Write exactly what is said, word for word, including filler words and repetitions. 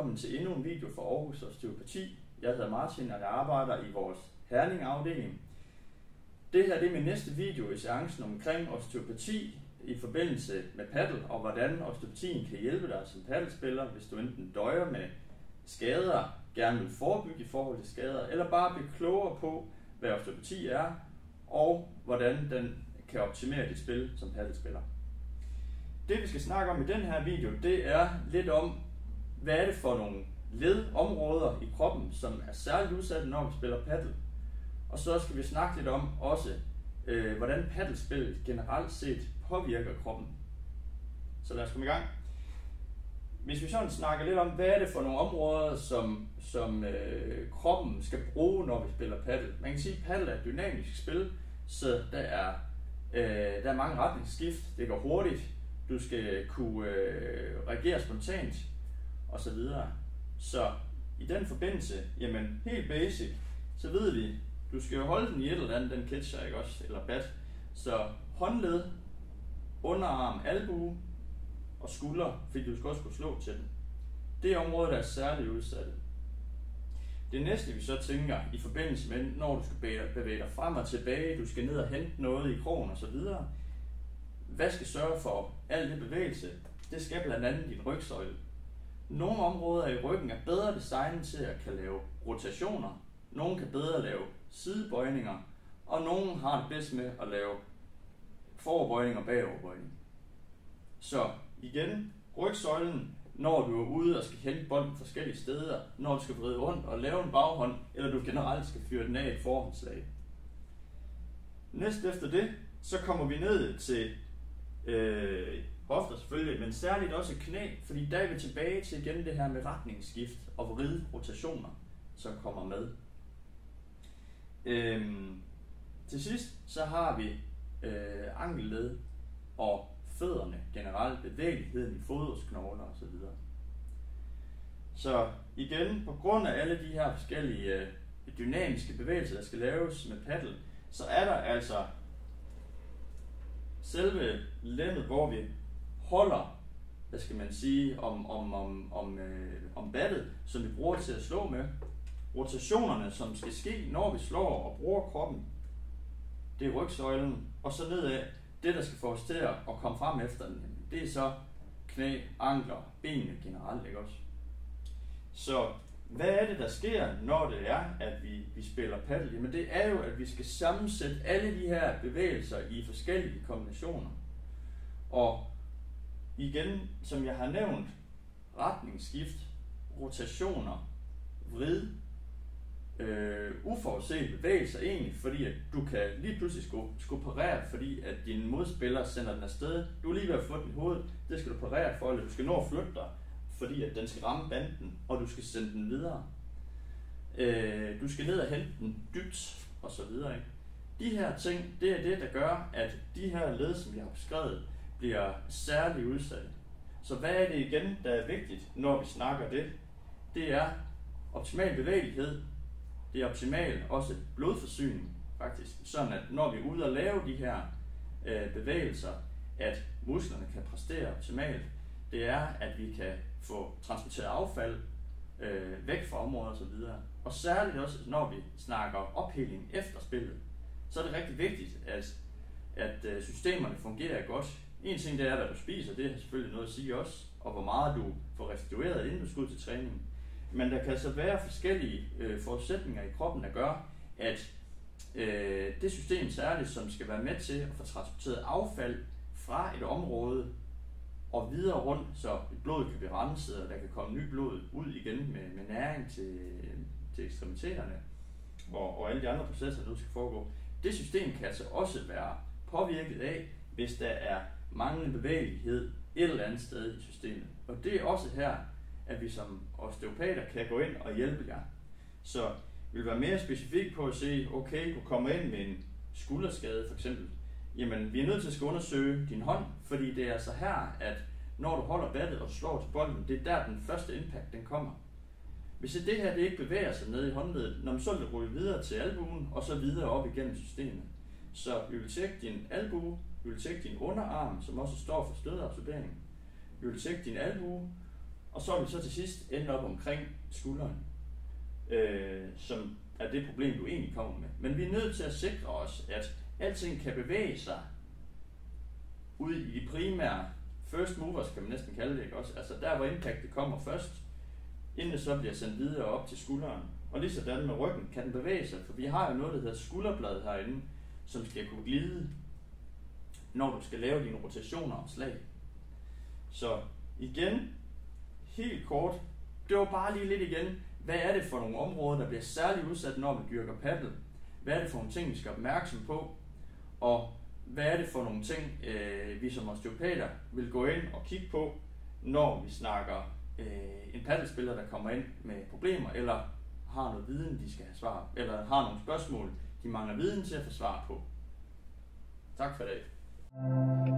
velkommen til endnu en video fra Aarhus Osteopati. Jeg hedder Martin, og jeg arbejder i vores Herning-afdeling. Det her det er min næste video i seancen omkring osteopati i forbindelse med paddel, og hvordan osteopatien kan hjælpe dig som paddelspiller, hvis du enten døjer med skader, gerne vil forebygge i forhold til skader, eller bare blive klogere på, hvad osteopati er, og hvordan den kan optimere dit spil som paddelspiller. Det vi skal snakke om i den her video, det er lidt om, hvad er det for nogle ledområder i kroppen, som er særligt udsatte, når vi spiller paddel. Og så skal vi snakke lidt om også, øh, hvordan paddelspil generelt set påvirker kroppen. Så lad os komme i gang. Hvis vi sådan snakker lidt om, hvad er det for nogle områder, som, som øh, kroppen skal bruge, når vi spiller paddel. Man kan sige, at paddel er et dynamisk spil, så der er, øh, der er mange retningsskift, det går hurtigt, du skal kunne øh, reagere spontant, og så videre. Så i den forbindelse, jamen helt basic, så ved vi, du skal jo holde den i et eller andet, den catcher, ikke også, eller bat. Så håndled, underarm, albue og skulder, fordi du skal også kunne slå til den. Det er områder, der er særligt udsatte. Det næste vi så tænker i forbindelse med, når du skal bevæge dig frem og tilbage, du skal ned og hente noget i krogen og så videre. Hvad skal sørge for al det bevægelse? Det skal blandt andet din rygsøjle. Nogle områder i ryggen er bedre designet til at kan lave rotationer. Nogle kan bedre lave sidebøjninger, og nogle har det bedst med at lave foroverbøjning og bagoverbøjning. Så igen, rygsøjlen, når du er ude og skal hente bolden forskellige steder, når du skal vride rundt og lave en baghånd, eller du generelt skal fyre den af et forhåndslag. Næst efter det, så kommer vi ned til øh, hofter selvfølgelig, men særligt også knæ, fordi der er vi tilbage til igen det her med retningsskift og vride rotationer, som kommer med. Øhm, til sidst så har vi øh, ankelled og fødderne generelt, bevægeligheden i fodrodsknogler osv. Så igen, på grund af alle de her forskellige øh, dynamiske bevægelser, der skal laves med paddel, så er der altså selve lemmet, hvor vi holder, hvad skal man sige, om, om, om, om, øh, om battet, som vi bruger til at slå med. Rotationerne, som skal ske, når vi slår og bruger kroppen, det er rygsøjlen, og så nedad, det der skal få os til at komme frem efter den, det er så knæ, ankler, benene generelt, ikke også? Så hvad er det, der sker, når det er, at vi, vi spiller paddel? Jamen det er jo, at vi skal sammensætte alle de her bevægelser i forskellige kombinationer. Og igen, som jeg har nævnt, retningsskift, rotationer, vrid, øh, uforudsete bevægelser egentlig, fordi at du kan lige pludselig skulle, skulle parere, fordi at din modspiller sender den afsted. Du er lige ved at få den i hovedet, det skal du parere for, eller du skal nå at flytte dig, fordi at den skal ramme banden, og du skal sende den videre. Øh, du skal ned og hente den dybt, og så videre. Ikke? De her ting, det er det, der gør, at de her led, som jeg har beskrevet, bliver særligt udsatte. Så hvad er det igen, der er vigtigt, når vi snakker det? Det er optimal bevægelighed, det er optimal også blodforsyning, faktisk. Sådan at når vi er ude og lave de her øh, bevægelser, at musklerne kan præstere optimalt, det er, at vi kan få transporteret affald øh, væk fra områder og så videre. Og særligt også, når vi snakker opheling efter spillet, så er det rigtig vigtigt, at, at øh, systemerne fungerer godt. En ting det er, hvad du spiser, det har selvfølgelig noget at sige også, og hvor meget du får restitueret, inden du skal ud til træning. Men der kan så være forskellige øh, forudsætninger i kroppen, der gør, at øh, det system særligt, som skal være med til at få transporteret affald fra et område og videre rundt, så blodet kan blive renset, og der kan komme ny blod ud igen med, med næring til, til ekstremiteterne, og, og alle de andre processer, der nu skal foregå. Det system kan altså også være påvirket af, hvis der er manglende bevægelighed et eller andet sted i systemet. Og det er også her, at vi som osteopater kan gå ind og hjælpe jer. Så vi vil være mere specifik på at se, okay, du kommer ind med en skulderskade for eksempel. Jamen, vi er nødt til at skal undersøge din hånd, fordi det er altså her, at når du holder battet og slår til bolden, det er der den første impact den kommer. Hvis det her det ikke bevæger sig ned i håndledet, så vil det rulle videre til albuen og så videre op igennem systemet. Så vi vil tjekke din albue, vi vil tjekke din underarm, som også står for stødeabsorbering. Vi vil tjekke din albue, Og så er vi så til sidst endt op omkring skulderen, øh, som er det problem, du egentlig kommer med. Men vi er nødt til at sikre os, at alting kan bevæge sig ud i de primære first movers, kan man næsten kalde det, ikke også? Altså der, hvor impactet kommer først, inden det så bliver sendt videre op til skulderen. Og lige sådan med ryggen kan den bevæge sig, for vi har jo noget, der hedder skulderblad herinde, som skal kunne glide, når du skal lave dine rotationer og slag. Så igen, helt kort, det var bare lige lidt igen, hvad er det for nogle områder, der bliver særligt udsat, når vi dyrker paddel? Hvad er det for nogle ting, vi skal være opmærksom på? Og hvad er det for nogle ting, øh, vi som osteopater vil gå ind og kigge på, når vi snakker øh, en paddelspiller, der kommer ind med problemer, eller har noget viden, de skal have svar, eller har nogle spørgsmål, de mangler viden til at få svar på. Tak for i dag.